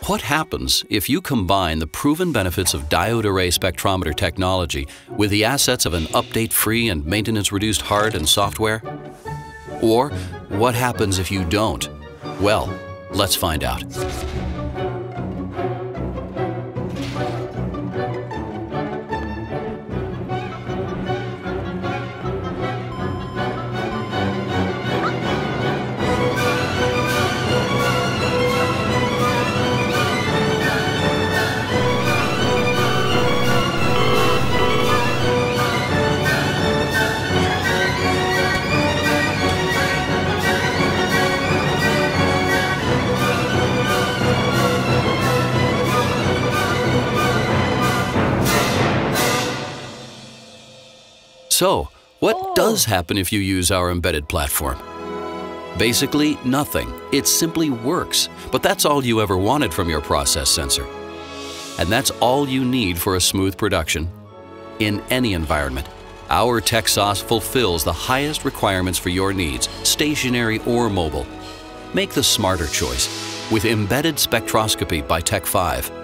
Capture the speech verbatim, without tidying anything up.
What happens if you combine the proven benefits of diode array spectrometer technology with the assets of an update-free and maintenance-reduced hard and software? Or what happens if you don't? Well, let's find out. So, what Oh. does happen if you use our embedded platform? Basically, nothing. It simply works. But that's all you ever wanted from your process sensor. And that's all you need for a smooth production. In any environment, our TechSauce fulfills the highest requirements for your needs, stationary or mobile. Make the smarter choice with Embedded Spectroscopy by Tech five.